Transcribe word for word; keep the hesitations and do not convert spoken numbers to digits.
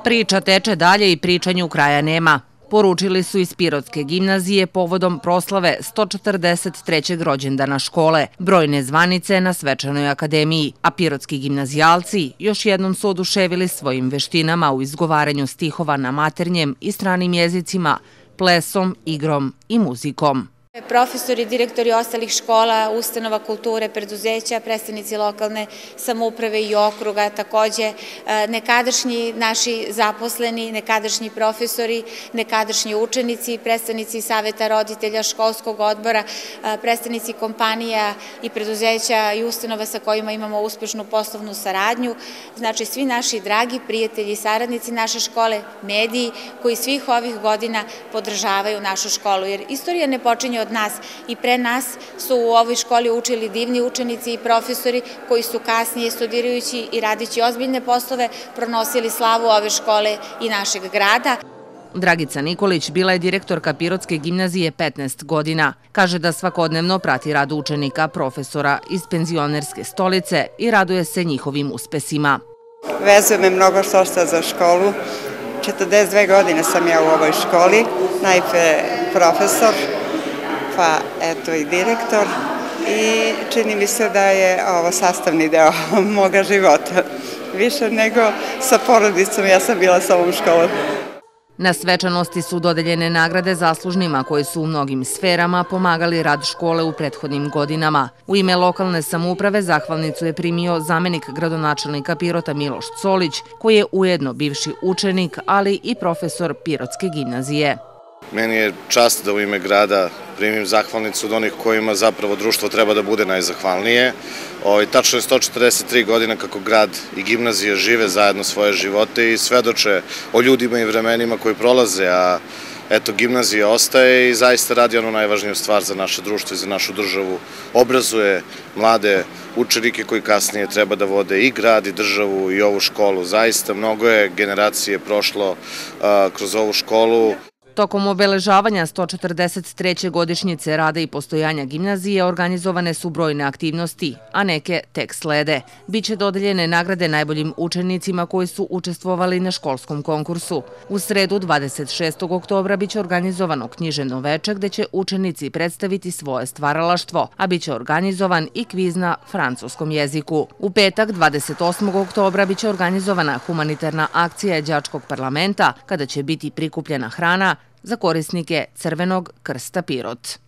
Priča teče dalje i pričanju kraja nema. Poručili su iz Pirotske gimnazije povodom proslave sto četrdeset trećeg rođendana škole, brojne zvanice na svečanoj akademiji, a pirotski gimnazijalci još jednom su oduševili svojim veštinama u izgovaranju stihova na maternjem i stranim jezicima, plesom, igrom i muzikom. Profesori, direktori ostalih škola, ustanova kulture, preduzeća, predstavnici lokalne samouprave i okruga, takođe nekadašnji naši zaposleni, nekadašnji profesori, nekadašnji učenici, predstavnici saveta roditelja, školskog odbora, predstavnici kompanija i preduzeća i ustanova sa kojima imamo uspešnu poslovnu saradnju, znači svi naši dragi prijatelji i saradnici naše škole, mediji koji svih ovih godina podržavaju našu školu, jer istorija ne počinje od nas i pre nas su u ovoj školi učili divni učenici i profesori koji su kasnije studirajući i radići ozbiljne poslove pronosili slavu ove škole i našeg grada. Dragica Nikolić bila je direktorka Pirotske gimnazije petnaest godina. Kaže da svakodnevno prati rad učenika, profesora iz penzionerske stolice i raduje se njihovim uspesima. Vezuje me mnogo štošta za školu. četrdeset dve godine sam ja u ovoj školi, najpre profesor, pa eto i direktor, i čini mi se da je ovo sastavni deo moga života. Više nego sa porodicom, ja sam bila sa ovom školom. Na svečanosti su dodeljene nagrade zaslužnima koji su u mnogim sferama pomagali rad škole u prethodnim godinama. U ime lokalne samouprave zahvalnicu je primio zamenik gradonačelnika Pirota Miloš Colić, koji je ujedno bivši učenik, ali i profesor Pirotske gimnazije. Meni je čast da u ime grada primim zahvalnicu od onih kojima zapravo društvo treba da bude najzahvalnije. Tačno je sto četrdeset tri godine kako grad i gimnazija žive zajedno svoje živote i svedoče o ljudima i vremenima koji prolaze, a eto, gimnazija ostaje i zaista radi onu najvažniju stvar za naše društvo i za našu državu. Obrazuje mlade učenike koji kasnije treba da vode i grad i državu i ovu školu. Zaista mnogo je generacije prošlo kroz ovu školu. Tokom obeležavanja sto četrdeset treće godišnjice rada i postojanja gimnazije organizovane su brojne aktivnosti, a neke tek slede. Biće dodeljene nagrade najboljim učenicima koji su učestvovali na školskom konkursu. U sredu dvadeset šestog oktobra biće organizovano književno veče gde će učenici predstaviti svoje stvaralaštvo, a biće organizovan i kviz na francuskom jeziku. U petak dvadeset osmog oktobra biće organizovana humanitarna akcija đačkog parlamenta kada će biti prikupljena hrana za korisnike Crvenog krsta Pirot.